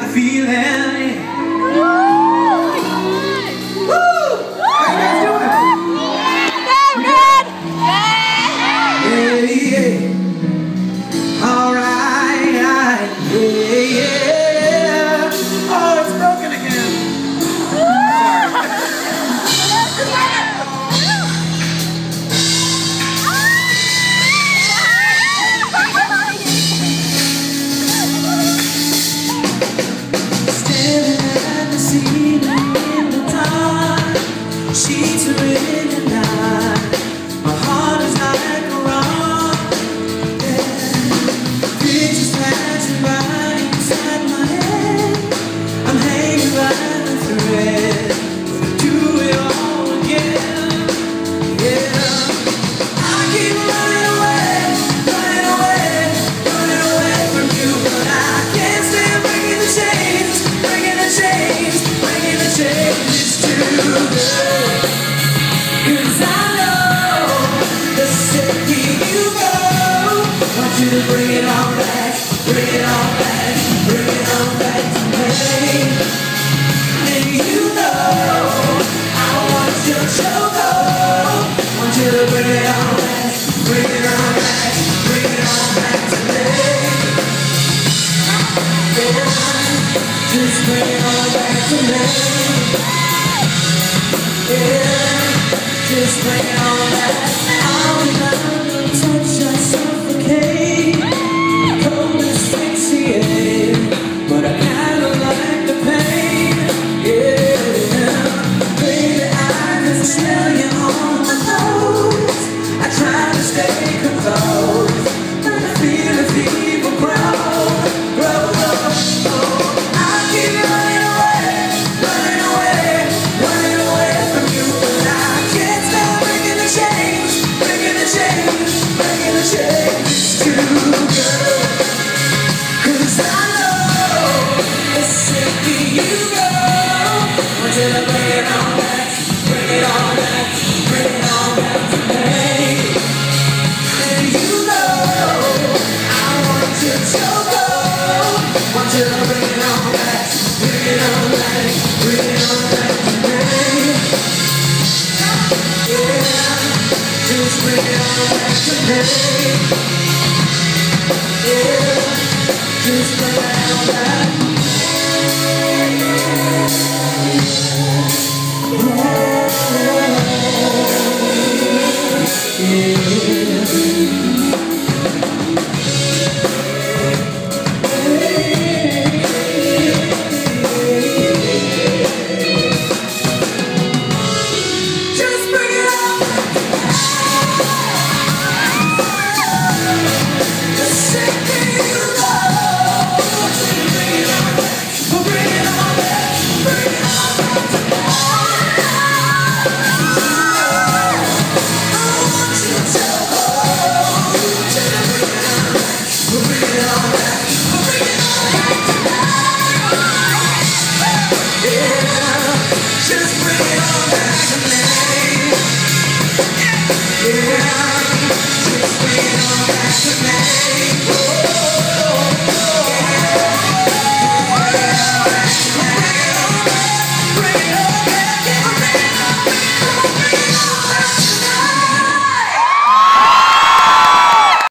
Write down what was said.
the feeling. She's written at night. My heart is like a rock. Yeah. Pictures passing by inside my head. I'm hanging by the thread. We'll do it all again. Yeah. I keep running away from you, but I can't stand breaking the chains. It's too good. Bring it on back, bring it on back, bring it on back to me. And you know I want you to go. Want you to bring it on back, bring it on back, bring it on back to me. Yeah, just bring it on back to me. Yeah, just bring it on back. I'll never touch your suffocate. But I kinda like the pain, yeah. Baby, I can smell you on my nose. I try to stay composed, but I feel the fever grow. I keep running away from you, but I can't stop breaking the chains. It's too good. 'Cause I know it's sick of you go. Want you to bring it on back, bring it on back, bring it on back to me. And you know I want you to go. Want you to bring it on back, bring it on back, bring it on back to me. Yeah, just bring it on back to me. Yeah.